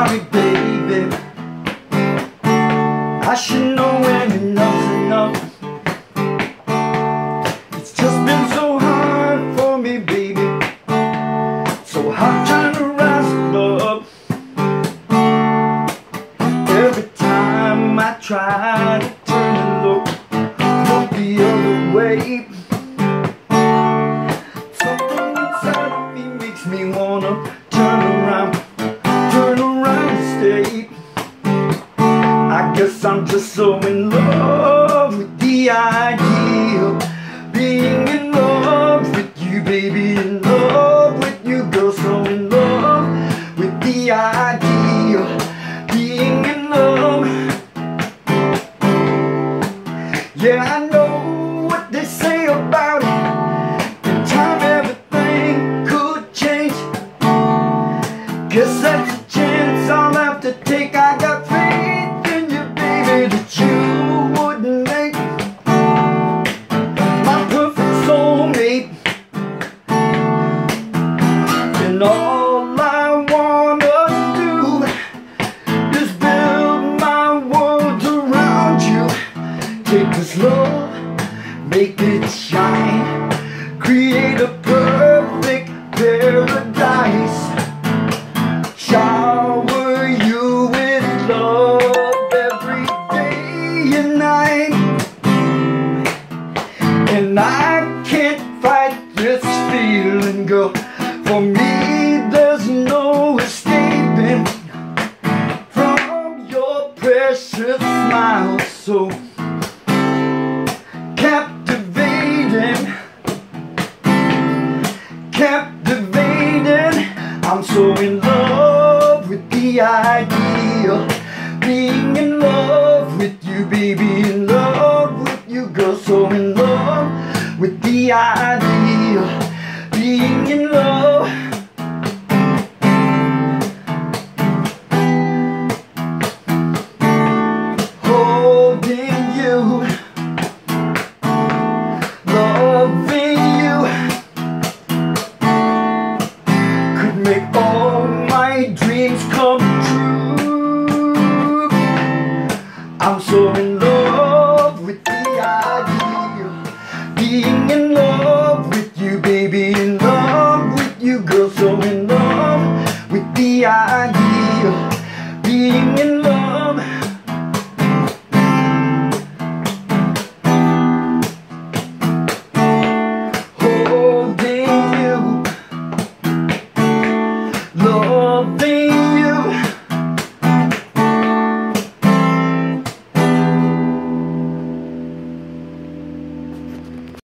sorry, baby. I should know when enough's enough. It's just been so hard for me, baby. So hard trying to rise above. Every time I try to turn and look the other way, something inside of me makes me wanna turn around and stay. I guess I'm just so in love with the idea of being in love with you, baby. In love with you, girl. So in love with the idea of being in love. Yeah, I know what they say about it. In time everything could change. Guess that's a chance I'll have to take. I got faith in you, baby, that you wouldn't make my perfect soulmate. And all I wanna do is build my world around you. Take this love, make it shine, create a perfect paradise. Shower you with love every day and night. And I can't fight this feeling, girl. For me there's no escaping from your precious smile. So captivating, I'm so in love with the idea of being in love with you, baby. In love with you, girl. So in love with the idea of being in love. Holding you, loving you, could make all my dreams come true. I'm so in love with the idea of being in love with you, baby. In love with you, girl. So in love with the idea of being in love.